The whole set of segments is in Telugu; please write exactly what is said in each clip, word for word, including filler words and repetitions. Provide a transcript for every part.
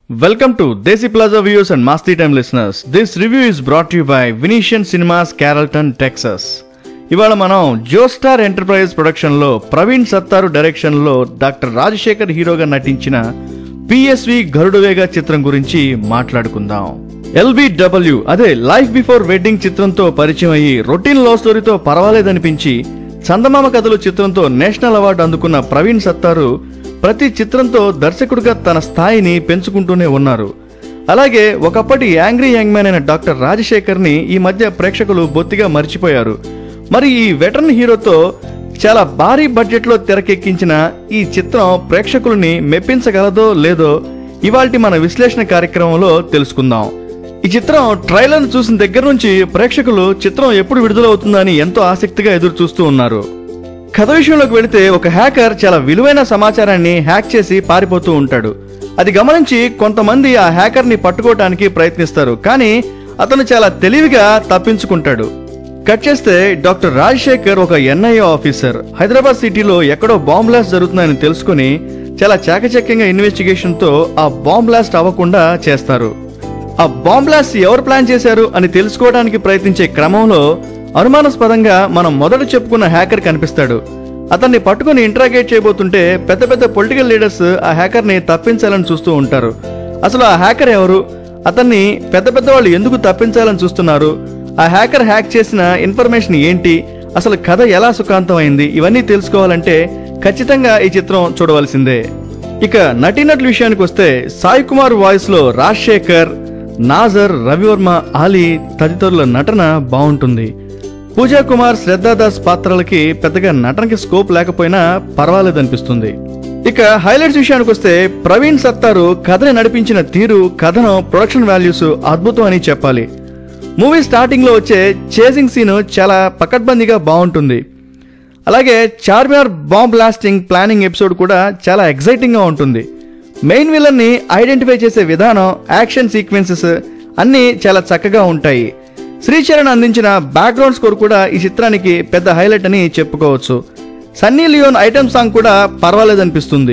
Welcome to Desi Plaza viewers and Masti Time listeners. This review is brought to you by Venetian Cinemas, Carrollton, Texas. ఇవాళ మనం జోస్టార్ ఎంటర్ప్రైజ్ ప్రొడక్షన్ లో ప్రవీణ్ సత్తారు డైరెక్షన్ లో డాక్టర్ రాజశేఖర్ హీరోగా నటించిన పిఎస్వి గరుడవేగ చిత్రం గురించి మాట్లాడుకుందాం. ఎల్బిడబ్ల్యూ అదే లైఫ్ బిఫోర్ వెడ్డింగ్ చిత్రంతో పరిచయం అయ్యి రొటీన్ లవ్ స్టోరీతో పర్వాలేదనిపించి చందమామ కథలు చిత్రంతో నేషనల్ అవార్డు అందుకున్న ప్రవీణ్ సత్తారు ప్రతి చిత్రంతో దర్శకుడిగా తన స్థాయిని పెంచుకుంటూనే ఉన్నారు. అలాగే ఒకప్పటి యాంగ్రీ యంగ్ మ్యాన్ అయిన డాక్టర్ రాజశేఖర్ ని ఈ మధ్య ప్రేక్షకులు బొత్తిగా మర్చిపోయారు. మరి ఈ వెటరన్ హీరోతో చాలా భారీ బడ్జెట్ లో తెరకెక్కించిన ఈ చిత్రం ప్రేక్షకుల్ని మెప్పించగలదో లేదో ఇవాల్టి మన విశ్లేషణ కార్యక్రమంలో తెలుసుకుందాం. ఈ చిత్రం ట్రైలర్ చూసిన దగ్గర నుంచి ప్రేక్షకులు చిత్రం ఎప్పుడు విడుదలవుతుందని ఎంతో ఆసక్తిగా ఎదురు చూస్తూ ఉన్నారు. కథ విషయంలోకి వెళితే ఒక హ్యాకర్ చాలా విలువైన సమాచారాన్ని హ్యాక్ చేసి పారిపోతూ ఉంటాడు. అది గమనించి కొంతమంది ఆ హ్యాకర్ ని పట్టుకోవడానికి ప్రయత్నిస్తారు, కానీ అతను చాలా తెలివిగా తప్పించుకుంటాడు. కట్ చేస్తే డాక్టర్ రాజశేఖర్ ఒక ఎన్ఐఏ ఆఫీసర్ హైదరాబాద్ సిటీలో ఎక్కడో బాంబ్ బ్లాస్ట్ జరుగుతుందని తెలుసుకుని చాలా చాకచక్యంగా ఇన్వెస్టిగేషన్ తో ఆ బాంబ్ బ్లాస్ట్ అవ్వకుండా చేస్తారు. ఆ బాంబ్ బ్లాస్ట్ ఎవరు ప్లాన్ చేశారు అని తెలుసుకోవడానికి ప్రయత్నించే క్రమంలో అనుమానాస్పదంగా మనం మొదట చెప్పుకున్న హ్యాకర్ కనిపిస్తాడు. అతన్ని పట్టుకుని ఇంట్రాగేట్ చేయబోతుంటే పెద్ద పెద్ద పొలిటికల్ లీడర్స్ ఆ హ్యాకర్ ని తప్పించాలని చూస్తూ ఉంటారు. అసలు ఆ హ్యాకర్ ఎవరు, అతన్ని పెద్ద పెద్ద వాళ్ళు ఎందుకు తప్పించాలని చూస్తున్నారు, ఆ హ్యాకర్ హ్యాక్ చేసిన ఇన్ఫర్మేషన్ ఏంటి, అసలు కథ ఎలా సుఖాంతమైంది, ఇవన్నీ తెలుసుకోవాలంటే ఖచ్చితంగా ఈ చిత్రం చూడవలసిందే. ఇక నటీనటుల విషయానికి వస్తే సాయి కుమార్ వాయిస్ లో రాజశేఖర్, నాజర్, రవివర్మ, ఆలీ తదితరుల నటన బాగుంటుంది. పూజా కుమార్, శ్రద్ధాదాస్ పాత్రలకి పెద్దగా నటనకి స్కోప్ లేకపోయినా పర్వాలేదనిపిస్తుంది. ఇక హైలైట్స్ విషయానికి వస్తే ప్రవీణ్ సత్తారు కథని నడిపించిన తీరు, కథనం, ప్రొడక్షన్ వాల్యూస్ అద్భుతం అని చెప్పాలి. మూవీ స్టార్టింగ్ లో వచ్చే చేసింగ్ సీన్ చాలా పకడ్బందీగా బాగుంటుంది. అలాగే Charminar bomb blasting planning episode కూడా చాలా ఎగ్జైటింగ్ గా ఉంటుంది. మెయిన్ విలన్ ని ఐడెంటిఫై చేసే విధానం, యాక్షన్ సీక్వెన్సెస్ అన్ని చాలా చక్కగా ఉంటాయి. శ్రీచరణ్ అందించిన బ్యాక్గ్రౌండ్ స్కోర్ కూడా ఈ చిత్రానికి పెద్ద హైలైట్ అని చెప్పుకోవచ్చు. సన్నీ లియోన్ ఐటమ్ సాంగ్ కూడా పర్వాలేదనిపిస్తుంది.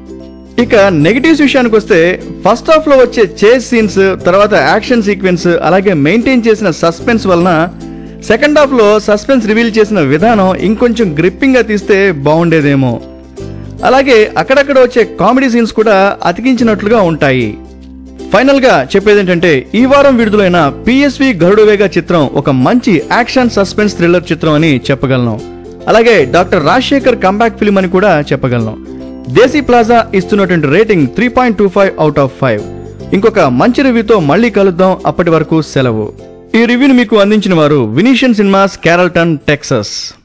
ఇక నెగటివ్స్ విషయానికి వస్తే ఫస్ట్ హాఫ్ లో వచ్చే చేస్ సీన్స్, తర్వాత యాక్షన్ సీక్వెన్స్, అలాగే మెయింటైన్ చేసిన సస్పెన్స్ వలన సెకండ్ హాఫ్ లో సస్పెన్స్ రివీల్ చేసిన విధానం ఇంకొంచెం గ్రిప్పింగ్ గా తీస్తే బాగుండేదేమో. అలాగే అక్కడక్కడ వచ్చే కామెడీ సీన్స్ కూడా అతికించినట్లుగా ఉంటాయి. ఫైనల్ గా చెప్పేది ఏంటంటే ఈ వారం విడుదలైన పిఎస్వి గరుడవేగ చిత్రం ఒక మంచి యాక్షన్ సస్పెన్స్ థ్రిల్లర్ చిత్రం అని చెప్పగలను. అలాగే డాక్టర్ రాజశేఖర్ కంబ్యాక్ ఫిల్మ్ అని కూడా చెప్పగలను. దేశీ ప్లాజా ఇస్తున్నటువంటి rating three point two five out of five. ఇంకొక మంచి రివ్యూతో మళ్ళీ కలుద్దాం. అప్పటి వరకు సెలవు. ఈ రివ్యూని మీకు అందించిన వారు వెనీషియన్ సినిమాస్, క్యారల్టన్, టెక్సస్.